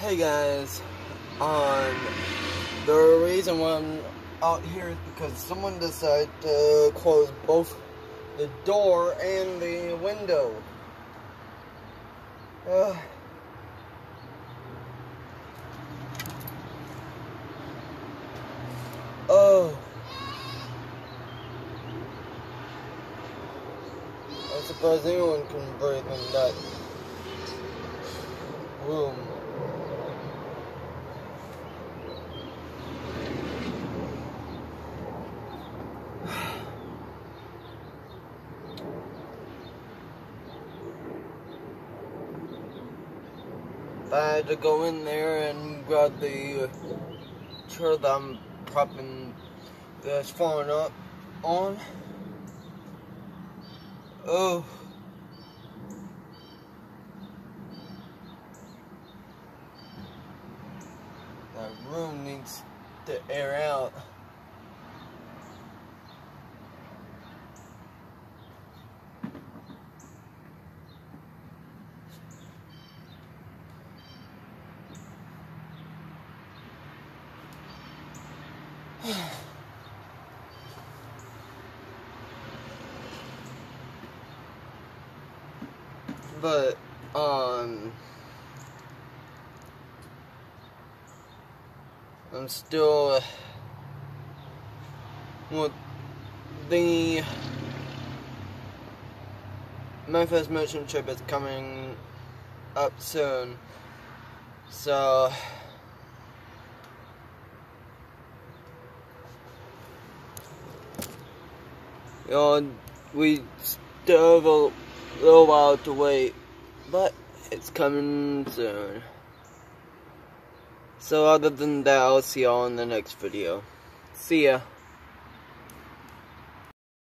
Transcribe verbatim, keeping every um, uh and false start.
Hey guys, um, the reason why I'm out here is because someone decided to close both the door and the window. Uh, oh. I suppose anyone can breathe in that room. I had to go in there and grab the chair that I'm propping that's falling up on. Oh. That room needs to air out. But, um, I'm still, well, the Memphis Motion trip is coming up soon, so, you know, we still have a little while to wait, but it's coming soon. So other than that, I'll see y'all in the next video. See ya.